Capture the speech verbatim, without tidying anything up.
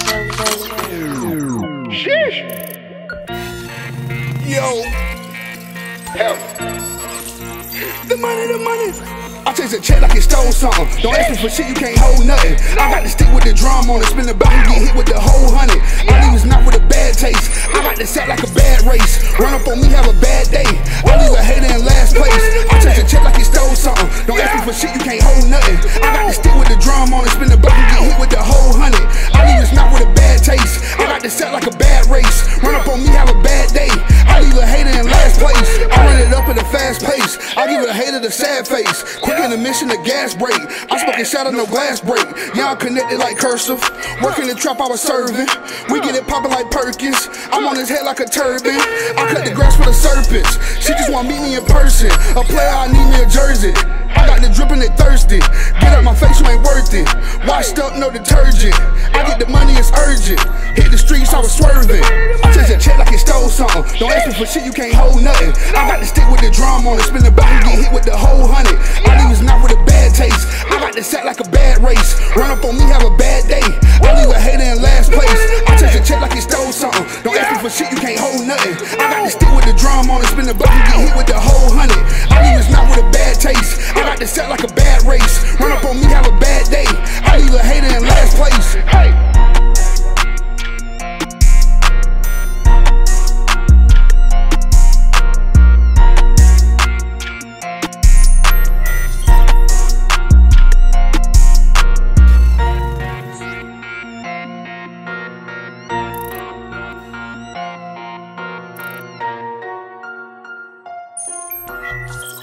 Sheesh. Yo. Help. The money, the money. I chase a check like it stole something. Don't ask me for shit, you can't hold nothing. I got to stick with the drum on it, spin the block and get hit with the whole hundred. I leave his mouth with a bad taste. I got to set like a bad race. Run up on me, have a bad day. I leave a hater in last place. I chase a check like it stole something. Don't ask me for shit, you can't hold nothing. I got to stick with the drum on it, spin the block and get hit with the whole hundred. I leave his mouth with a bad taste. I got to set like a bad race. Run up on me, have a bad day. I leave a hater in last place. I run it up at a fast pace. I give a hater the sad face. Quick in the mission, the gas break. I smoking shot on no glass break. Yeah, I'm connected like cursive. Working the trap, I was serving. We get it popping like Perkins. I'm on his head like a turban. I cut the grass for the serpents. She just want to meet me in person. A player, I need me a jersey. I got the drippin', they thirsty. Get out my face, you ain't worth it. Washed up, no detergent. I get the money, it's urgent. Hit the streets, I was swerving. I chase a check like it stole something. Don't ask me for shit, you can't hold nothing. I got to stick with the drum on it, spin the block and get hit with the whole hundred. I leave his mouth with a bad taste. I got to set like a bad race. Run up on me, have a bad day. I leave a hater in last place. I chase a check like it stole something. Don't ask me for shit, you can't hold nothing. I got to stick with the drum on it, spin the block and get hit with the whole hundred. I leave his mouth with a bad taste. I got to set like a bad race. Run up on me, have a bad day. I leave a hater in last place. Hey. You